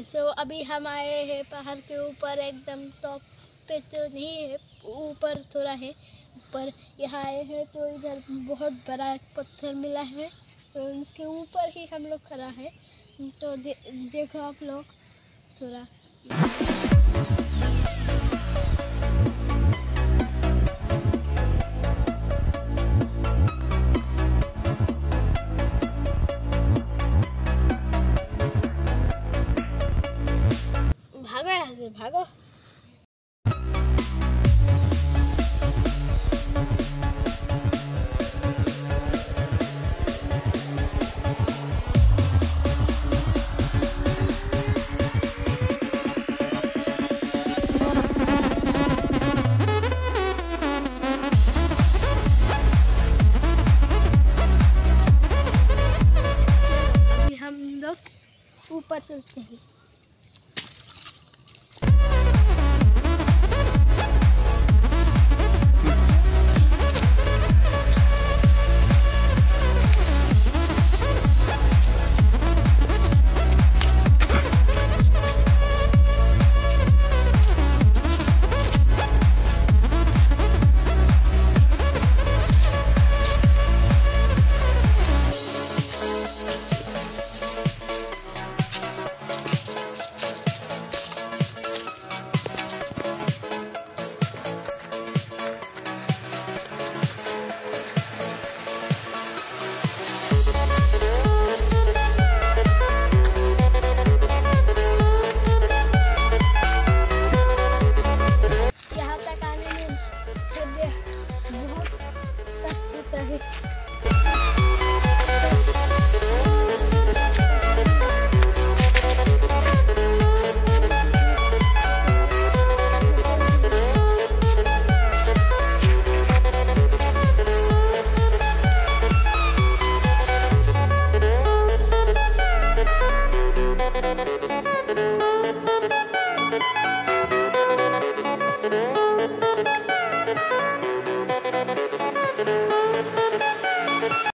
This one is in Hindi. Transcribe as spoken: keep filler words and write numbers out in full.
सो अभी हम आए हैं पहाड़ के ऊपर, एकदम टॉप पे तो नहीं है, ऊपर थोड़ा है ऊपर। यहाँ आए हैं तो इधर बहुत बड़ा एक पत्थर मिला है, तो उसके ऊपर ही हम लोग खड़ा है। तो दे, देखो आप लोग थोड़ा